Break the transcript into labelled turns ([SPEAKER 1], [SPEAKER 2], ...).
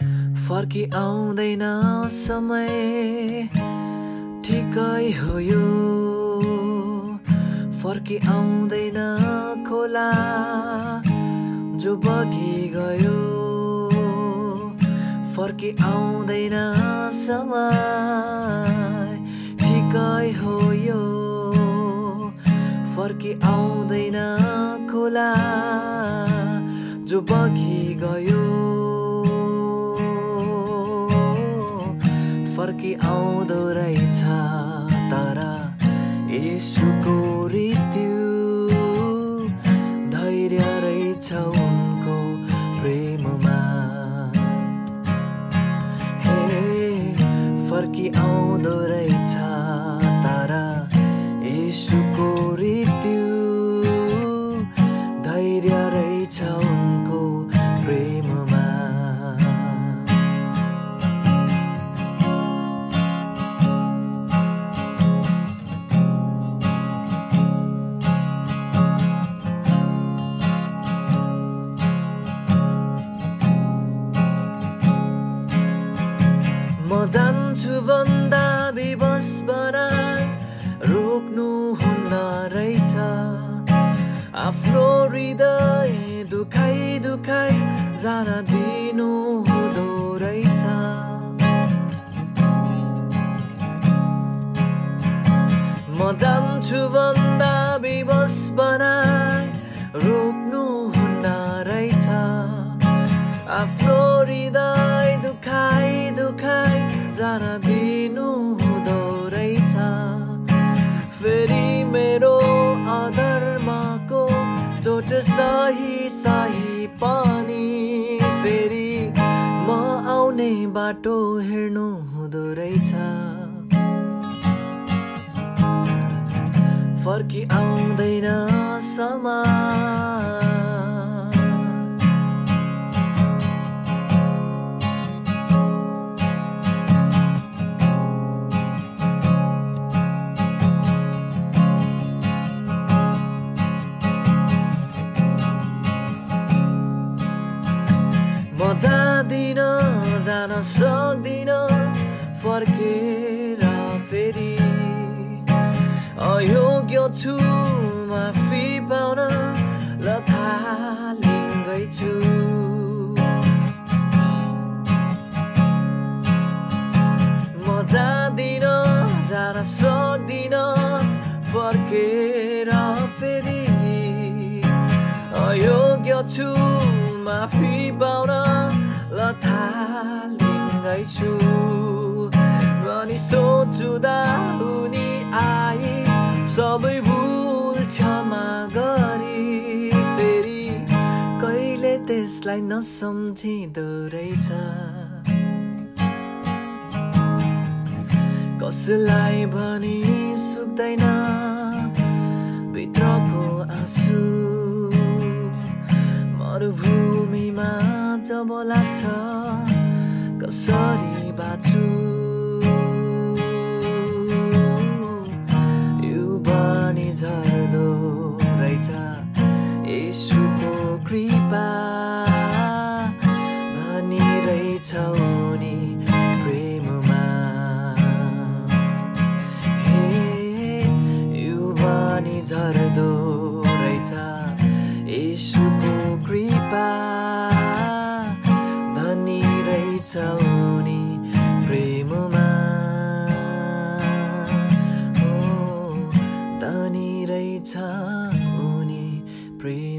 [SPEAKER 1] फर्की आउँदैन समय ठिकै हो यो फर्की आउँदैन खोला जो बगी गयो फर्की आउँदैन समय ठिकै हो यो फर्की आउँदैन खोला जो बगी गयो फर्की आउँदो रहेछ तर येशूको ऋत्यु धैर्य रहेछ उनको प्रेममा फर्की आउँदो रहेछ तर येशूको ऋत्यु धैर्य रहेछ उनको प्रेममा म जान्छु भन्दा विवश बनाई रोक्नु हुन्न रहेछ आफ्नो हृदय दुखाइ दुखाइ जान दिनु हुँदो रहेछ म जान्छु भन्दा विवश बनाई रोक्नु हुन्न रहेछ आफ्नो हृदय दुखाइ दुखाइ जान दिनु हुँदो रहेछ फेरि मेरो अधर्मको चोट सही सही पनि फेरि म आउने बाटो हेर्नु हुँदो रहेछ फर्की आउँदैन समय म जाँदिन जान सक्दिन फर्केर फेरि अयोग्य छु माफी पाउन लथालिङ्गै छु म जाँदिन जान सक्दिन फर्केर फेरि अयोग्य छु माफी पाउन लथालिङ्गै छु भनी सोच्दा उनी आए सबै भुल क्षमा गरी फेरि कहिले त्यसलाई नसम्झिँदो रहेछ कसलाई भनी सुक्दैन भित्रको आँसु मरुभूमिमा जब लाग्छ कसरी बाँच्छु युवानी झर्दो रहेछ येशूको कृपा धनी रहेछ उनी प्रेममा हे युवानी झर्दो रहेछ येशूको कृपा धनी रहेछ उनी प्रेममा धनी रहेछ उनी प्रेम